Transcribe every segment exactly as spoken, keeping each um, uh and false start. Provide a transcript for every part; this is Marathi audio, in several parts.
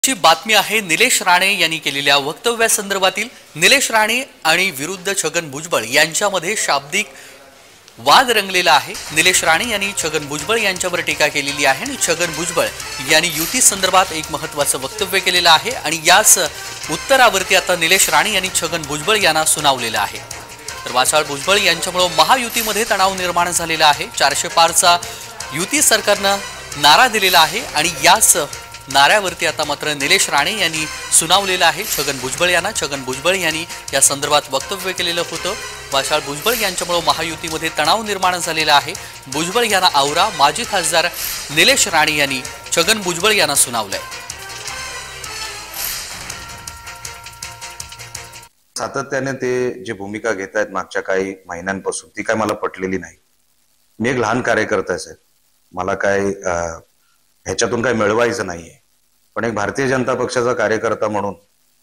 ची बातमी आहे निलेश राणे यांनी केलेल्या वक्तव्यासंदर्भातील। निलेश राणे आणि विरुद्ध छगन भुजबळ यांच्यामध्ये शाब्दिक वाद रंगलेला आहे। निलेश राणे यांनी छगन भुजबळ यांच्यावर टीका केलेली आहे आणि छगन भुजबळ यांनी युती संदर्भात एक महत्त्वाचं वक्तव्य केलेलं आहे आणि याच उत्तरावरती आता निलेश राणे यांनी छगन भुजबळ यांना सुनावलेलं आहे। तर वाचाळ भुजबळ यांच्यामुळे महायुतीमध्ये तणाव निर्माण झालेला आहे। चारशे पारचा युती सरकारने नारा दिलेला आहे आणि याच नाऱ्यावरती आता मात्र निलेश राणे यांनी सुनावलेलं आहे छगन भुजबळ यांना। छगन भुजबळ यांनी या संदर्भात वक्तव्य केलेलं होतं। वाचाळ भुजबळ यांच्यामुळे महायुतीमध्ये तणाव निर्माण झालेला आहे। भुजबळ यांना आवरा माजी खासदार निलेश राणे यांनी छगन भुजबळ यांना सुनावलंय। सातत्याने ते जे भूमिका घेत आहेत मागच्या काही महिन्यांपासून ती काय मला पटलेली नाही। मी एक लहान कार्यकर्ता आहे, मला काय ह्याच्यातून काय मिळवायचं नाहीये, पण एक भारतीय जनता पक्षाचा कार्यकर्ता म्हणून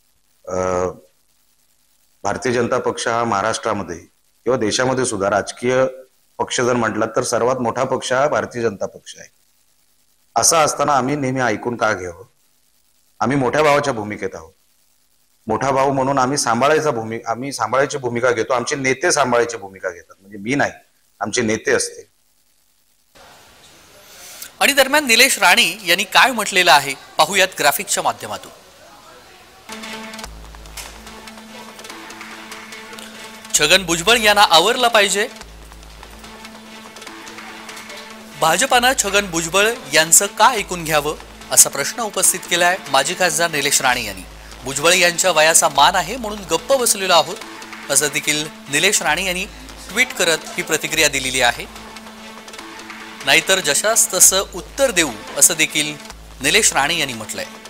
भारतीय जनता पक्ष हा महाराष्ट्रामध्ये किंवा देशामध्ये सुद्धा राजकीय पक्ष जर म्हटला तर सर्वात मोठा पक्ष हा भारतीय जनता पक्ष आहे। असं असताना आम्ही नेहमी ऐकून का घ्यावं? आम्ही मोठ्या भावाच्या भूमिकेत आहोत। मोठा भाऊ म्हणून आम्ही सांभाळायचा भूमिका आम्ही सांभाळायची भूमिका घेतो। आमचे नेते सांभाळायची भूमिका घेतात, म्हणजे मी नाही, आमचे नेते असते। आणि दरम्यान निलेश राणे यांनी काय म्हटलेलं आहे पाहूयात ग्राफिकच्या माध्यमातून। छगन भुजबळ यांना आवरलं पाहिजे। भाजपानं छगन भुजबळ यांचं का ऐकून घ्यावं असा प्रश्न उपस्थित केलाय माजी खासदार निलेश राणे यांनी। भुजबळ यांच्या वयाचा मान आहे म्हणून गप्प बसलेलो आहोत असं देखील निलेश राणे यांनी ट्विट करत ही प्रतिक्रिया दिलेली आहे। नाहीतर जशास तसं उत्तर देऊ असं देखील निलेश राणे यांनी म्हटलंय।